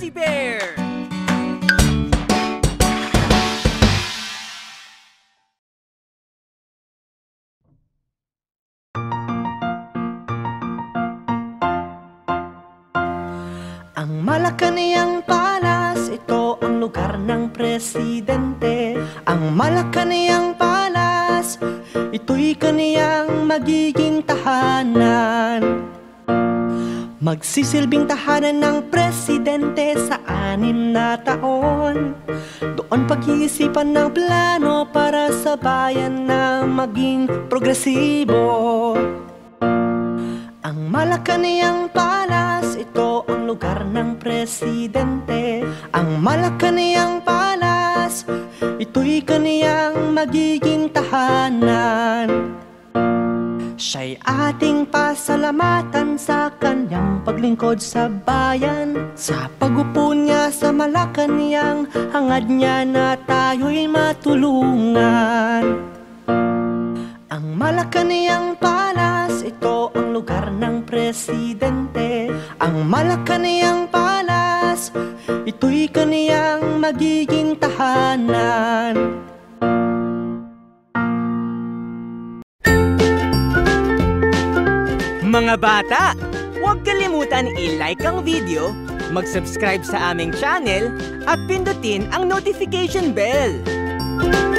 Fuzzy Bear! Ang Malacanang Palace, ito ang lugar ng presidente. Ang Malacanang Palace, ito'y kaniyang magiging tahanan. Magsisilbing tahanan ng presidente sa 6 na taon. Doon pag-iisipan ng plano para sa bayan na maging progresibo. Ang Malacanang Palace, ito ang lugar ng presidente. Ang Malacanang Palace, ito'y kaniyang magiging tahanan. Siya'y ating pasalamatan sa kanyang paglingkod sa bayan. Sa pag-upo niya sa Malacanang, hangad niya na tayo'y matulungan. Ang Malacanang Palace, ito ang lugar ng presidente. Ang Malacanang Palace, ito'y kaniyang magiging tahanan. Mga bata, huwag kalimutan i-like ang video, mag-subscribe sa aming channel, at pindutin ang notification bell.